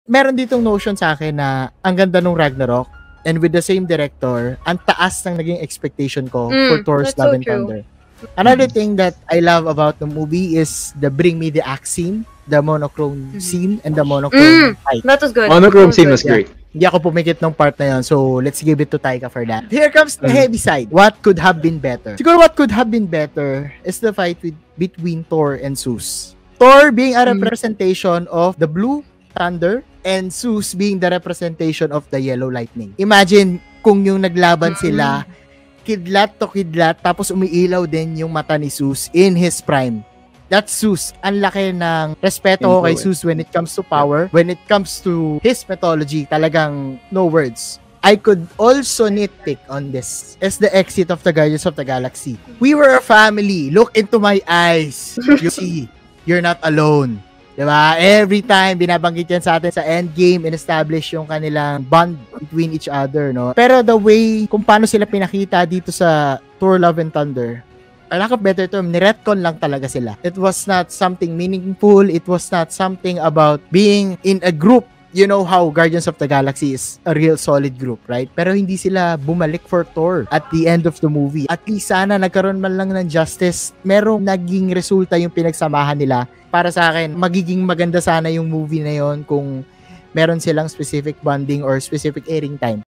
meron ditong notion sa akin na ang ganda nung Ragnarok and with the same director, ang taas ng naging expectation ko for Thor's Love and Thunder. Another thing that I love about the movie is the bring me the axe scene, the monochrome scene, and the monochrome fight. That was good. Monochrome scene was great. Hindi ako pumikit ng part na yun, so let's give it to Taika for that. Here comes the heavy side. What could have been better? Siguro what could have been better is the fight between Thor and Zeus. Thor being a representation of the blue thunder and Zeus being the representation of the yellow lightning. Imagine kung yung naglaban sila, kidlat to kidlat, tapos umiilaw din yung mata ni Zeus in his prime. That's Zeus. Ang laki ng respeto ko kay Zeus when it comes to power. When it comes to his mythology, talagang no words. I could also nitpick on this as the exit of the Guardians of the Galaxy. We were a family. Look into my eyes. You see, you're not alone. Diba? Every time, binabanggit yan sa atin sa Endgame, in-establish yung kanilang bond between each other, no? Pero the way, kung paano sila pinakita dito sa Thor Love and Thunder, a lack of better term, niretcon lang talaga sila. It was not something meaningful. It was not something about being in a group. You know how Guardians of the Galaxy is a real solid group, right? Pero hindi sila bumalik for Thor at the end of the movie. At least sana nagkaroon man lang ng justice. Merong naging resulta yung pinagsamahan nila. Para sa akin, magiging maganda sana yung movie na yon kung meron silang specific bonding or specific airing time.